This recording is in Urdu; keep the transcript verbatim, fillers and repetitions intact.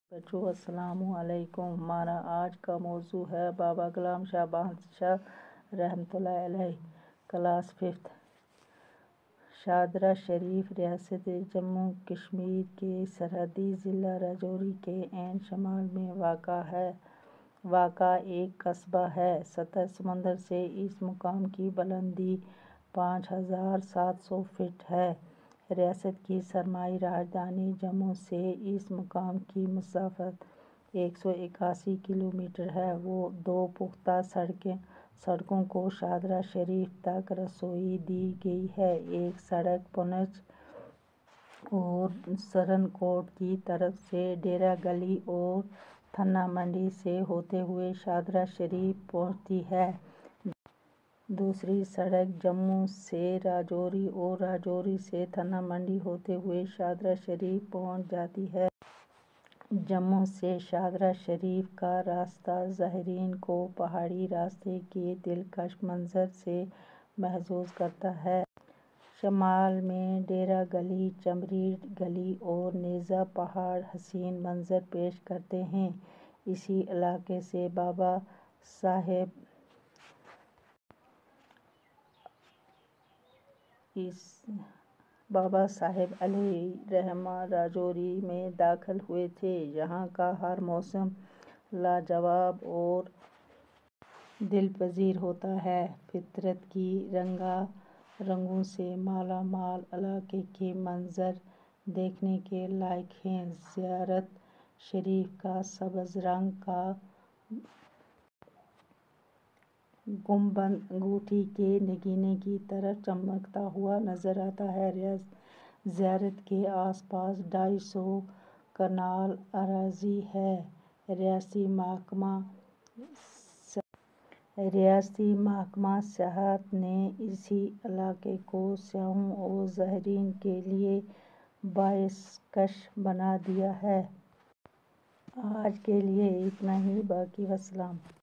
بچوں السلام علیکم۔ ہمارا آج کا موضوع ہے بابا غلام شاہ بہادر رحمۃ اللہ علیہ۔ Class fifth. شادرہ شریف ریاست جموں کشمیر کے سرحدی ضلع راجوری کے عین شمال میں واقع ہے واقع ایک قصبہ ہے۔ سطح سمندر سے اس مقام کی بلندی پانچ ہزار سات سو فٹ ہے۔ ریاست کی سرمائی راجدھانی جموں سے اس مقام کی مسافت ایک سو اکیاسی کلومیٹر ہے۔ وہ دو پختہ سڑکوں کو شادرہ شریف تک رسائی دی گئی ہے۔ ایک سڑک پونچھ اور سرنکوٹ کی طرف سے ڈیرہ گلی اور تھنہ منڈی سے ہوتے ہوئے شادرہ شریف پہنچتی ہے۔ دوسری سڑک جموں سے راجوری اور راجوری سے تھنہ منڈی ہوتے ہوئے شادرہ شریف پہنچ جاتی ہے۔ جموں سے شادرہ شریف کا راستہ زائرین کو پہاڑی راستے کے دلکش منظر سے محظوظ کرتا ہے۔ شمال میں ڈیرہ گلی، چمری گلی اور نیزا پہاڑ حسین منظر پیش کرتے ہیں۔ اسی علاقے سے بابا صاحب بابا صاحب علیہ رحمہ راجوری میں داخل ہوئے تھے۔ یہاں کا ہر موسم لاجواب اور دلپذیر ہوتا ہے۔ فطرت کی رنگا رنگوں سے مالا مال علاقے کے مناظر دیکھنے کے لائق ہیں۔ زیارت شریف کا سبز رنگ کا گنبد انگوٹھی کے نگینے کی طرح چمکتا ہوا نظر آتا ہے۔ زیارت کے آس پاس ڈھائی سو کنال اراضی ہے۔ ریاستی محکمہ سیاحت نے اسی علاقے کو سیاحوں اور زائرین کے لیے باعث کش بنا دیا ہے۔ آج کے لیے اتنا ہی، باقی والسلام۔